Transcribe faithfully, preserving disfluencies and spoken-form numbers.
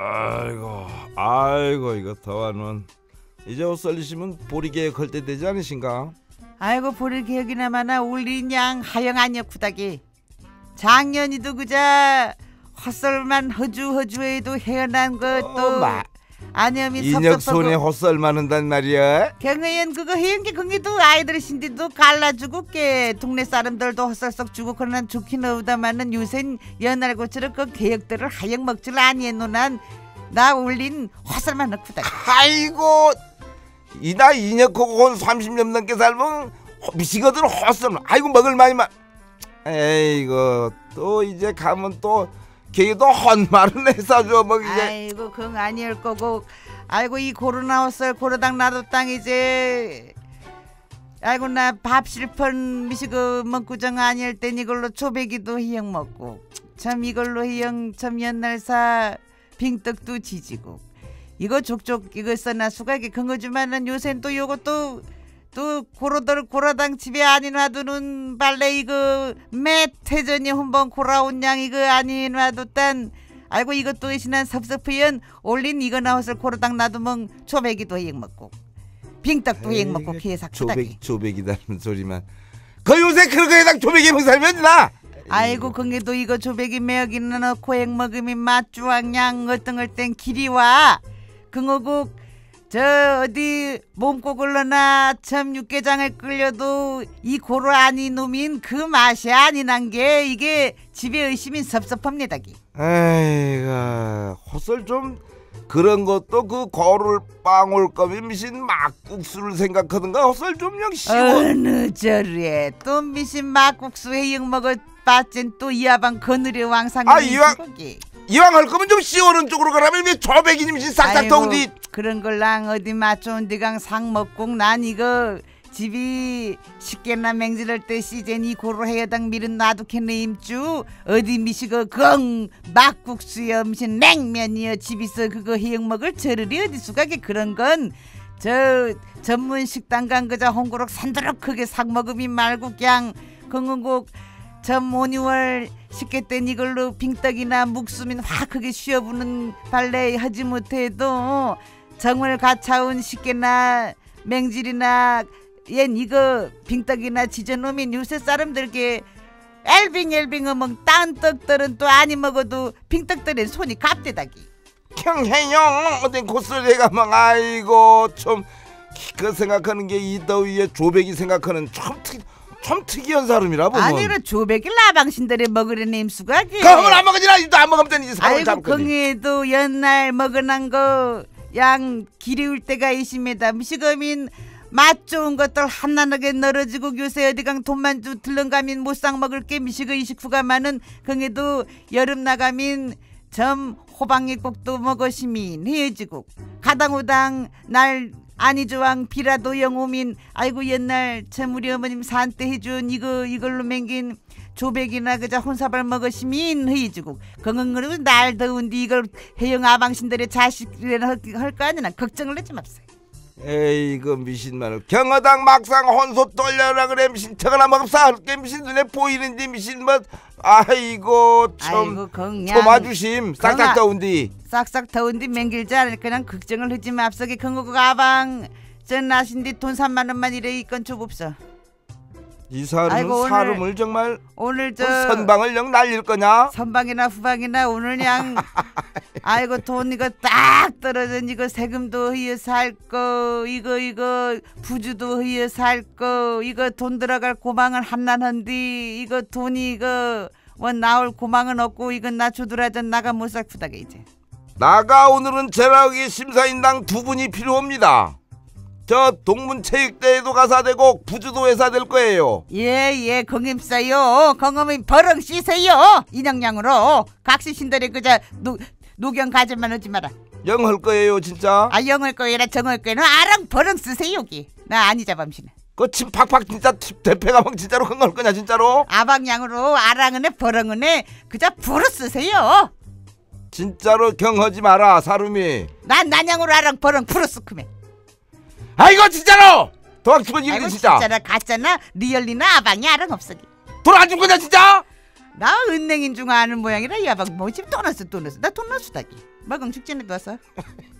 아이고 아이고 이거 더워는 이제 옷 썰리시면 보리 계획할 때 되지 않으신가? 아이고 보리 계획이나 마나 울린 양 하영 아니었구다기. 작년이도 그자 헛설만 허주허주해도 헤어난 것도 어, 아니면 인혁 손에 헛설 많은단 말이야. 경의연 그거 해연기 거기도 아이들 신디도 갈라주고 게 동네 사람들도 헛설썩 주고 그러난 좋긴 하다마는 요샌 연날고처럼 그 개혁들을 하영 먹질 아니했노난 나 올린 헛설만 넣고다. 아이고 이나 인혁하고 한 삼십 년 넘게 살면 미치거든 헛설. 아이고 먹을 많이만. 에이고 또 이제 가면 또 걔도 헛말을 해사줘 먹이게. 아이고 그건 아니올 거고. 아이고 이 코로나 헛설 고로당 나도 땅 이제 아이고 나 밥 실펀 미시고 먹구정 아니할 땐 이걸로 초배기도 희영 먹고 참 이걸로 희영 참 옛날사 빙떡도 지지고 이거 족족 이거 써나 수가게 근거주만은 요샌 또 요것도 또 고로들 고라당 집에 아니 놔두는 발레 이거 매태전이 한번 고라온 양 이거 아니 놔뒀단 아이고 이것도 대신한 섭섭해연 올린 이거 나왔을 고로당 놔두면 초배기도 희영 먹고 빙떡도 희영 먹고 귀에 삭주다기. 조배기 조배기다는 소리만 그 요새 그런 거에 당 조배기 먹 살면 나. 아이고 건게도 이거 조배기 매역이는 넣고 액 먹음이 맛주왕양 어떤 땐 길이 와 그거고 저 어디 몸꼬글러나 참 육개장에 끌려도 이 고로 아니 놈인 그 맛이 아니난 게 이게 집에 의심이 섭섭합니다기. 에이가 헛설 좀 그런 것도 그 거를 빵올 거면 미신 막국수를 생각하던가 헛설 좀 역시 어느 저래 또 미신 막국수 해영 먹을 빠진 또 이하방 거느려 왕상이 아 이왕 이왕 할 거면 좀 시원한 쪽으로 가라면 왜 조배기님 미신 싹싹 더운디 그런 걸랑 어디 맛좋은 데강 상 먹고 난 이거 집이 쉽게나 맹질할 때 시즌이 고로 해야당 밀은 놔두겠네 임주 어디 미시고 긍 막국수여 미신 냉면이여 집에서 그거 해영 먹을 저르리 어디 수가게 그런 건 저 전문 식당 간 그자 홍고록 산도록 크게 삭 먹음이 말고 그냥 건강곡 저 모니월 쉽게 땐 이걸로 빙떡이나 묵수민 확 크게 쉬어부는 발레 하지 못해도 정을 갖차운 쉽게나 맹질이나 얜 이거 빙떡이나 지저놈인 요새 사람들께 엘빙엘빙 어멍 딴 떡들은 또 아니 먹어도 빙떡들은 손이 갑대다기. 형해영 어딘 고스레가 막 아이고 좀 그 생각하는 게 이 더위에 조배기 생각하는 참 특. 참 특이한 사람이라 보면 아니라 조백이 라방신들이 먹으려는 임수가 그걸 안 먹으지나 이도 안 먹으면 되지 사람을 아이고 경에도 옛날 먹어난 거 양 기리울 때가 있습니다. 미시거민 맛 좋은 것들 한나하게 널어지고 요새 어디강 돈만 주 들렁가민 못상 먹을 게 미시거 이식후가 많은 경에도 여름 나가민 점 호박잎국도 먹으시민 헤어지고 가당오당 날 아니조왕 비라도 영호민 아이고 옛날 참 우리 어머님 산 때 해준 이거 이걸로 맹긴 조백이나 그자 혼사발 먹으시민 헤이주고 건강으로 날 더운데 이걸 해영 아방신들의 자식이라 할 거 아니나 걱정을 하지 맙소요. 에이 그 미신만을 경어당 막상 혼소 떨려라 그래 미신 저거나 먹읍사 할게 미신 눈에 보이는데 미신 뭐 아이고 참 도마주심 싹싹 더운디 싹싹 더운디 맹길자 그냥 걱정을 하지 맙소게 건강고 아방 전 나신디 돈 삼만 원만 이래 이건 좀 없어. 이 사람은 사람을 정말 오늘 저 선방을 영 날릴 거냐? 선방이나 후방이나 오늘 양 아이고 돈 이거 딱 떨어진 이거 세금도 흐여 살거 이거 이거 부주도 흐여 살거 이거 돈 들어갈 고망은 한난한디 이거 돈이 이거 뭐 나올 고망은 없고 이건 나 주더라든 나가 못 살푸다게 이제 나가 오늘은 제라기 심사인당 두 분이 필요합니다. 저 동문체육대회도 가사 되고 부주도 회사 될 거예요. 예예 공임싸요 공임이 버럭 씻어요 인형량으로 각시신들이 그저 노, 노경 가지만 하지 마라. 영 할 거예요 진짜. 아 영 할 거예라 정 할 거예는 아랑 버럭 쓰세요 여기 나 아니자 밤시네. 그 침 팍팍 진짜 대패가 막 진짜로 큰 걸 거냐 진짜로. 아방양으로 아랑은에 버럭은에 그저 부르 쓰세요. 진짜로 경하지 마라 사rum이. 난 난양으로 아랑 버럭 부르 쓰크면 아이고 진짜로 도망치면 이거 진짜 진짜라 가짜나 리얼리나 아방이 아랑 없어기 돌아줄 거냐 진짜. 나 은행인 중 아는 모양이라 야박 뭐집 돈 넣었어 돈 넣었어 나 돈 넣었다기 마강 직전에 왔어